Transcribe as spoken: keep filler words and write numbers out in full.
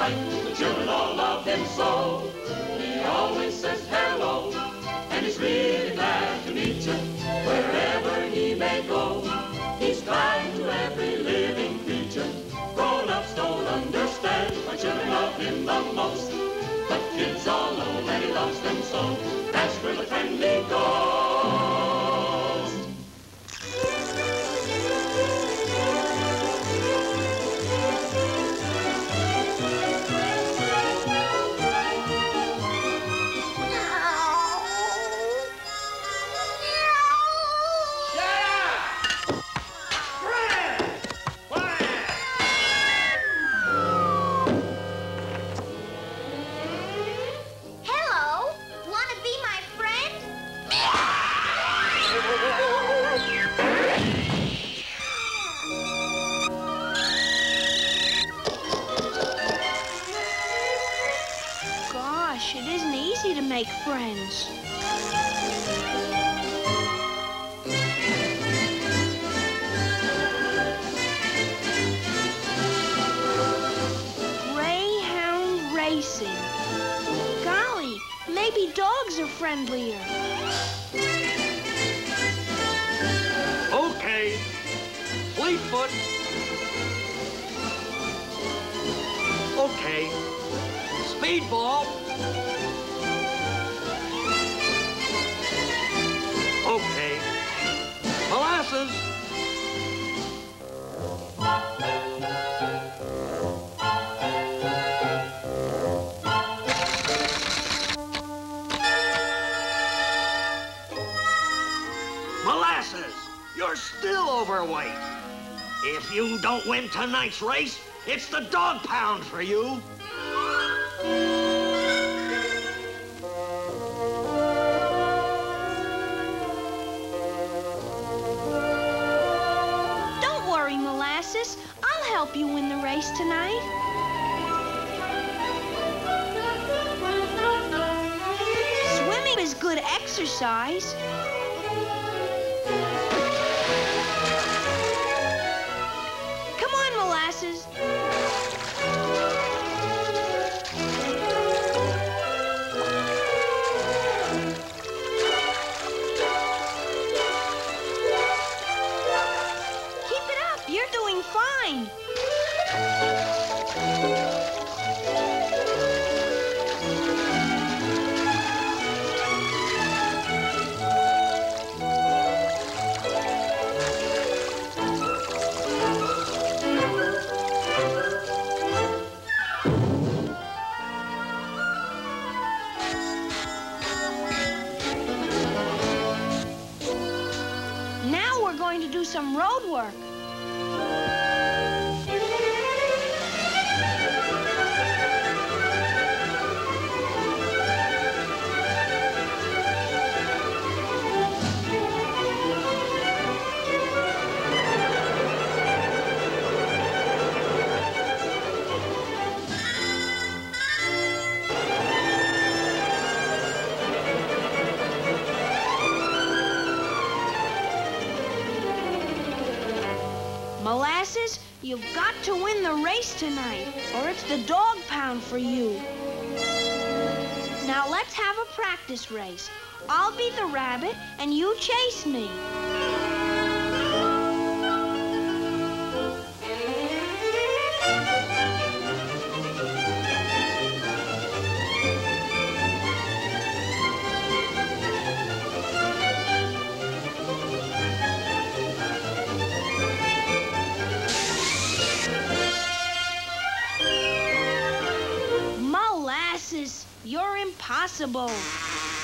sight. The children all love him so. He always says hello, and he's really glad to meet you wherever he may go. He's kind to every living creature. Grown-ups don't understand why children love him the most, but kids all know that he loves them so. That's where the friendly ghost. Gosh, it isn't easy to make friends. Greyhound racing. Golly, maybe dogs are friendlier. Okay. Fleetfoot. Okay. Speedball. Okay. Molasses. Molasses, you're still overweight. If you don't win tonight's race, it's the dog pound for you. Don't worry, Molasses. I'll help you win the race tonight. Swimming is good exercise. Come on, Molasses. Keep it up. You're doing fine. Now we're going to do some road work. Molasses, you've got to win the race tonight, or it's the dog pound for you. Now let's have a practice race. I'll be the rabbit, and you chase me. Molasses, you're impossible.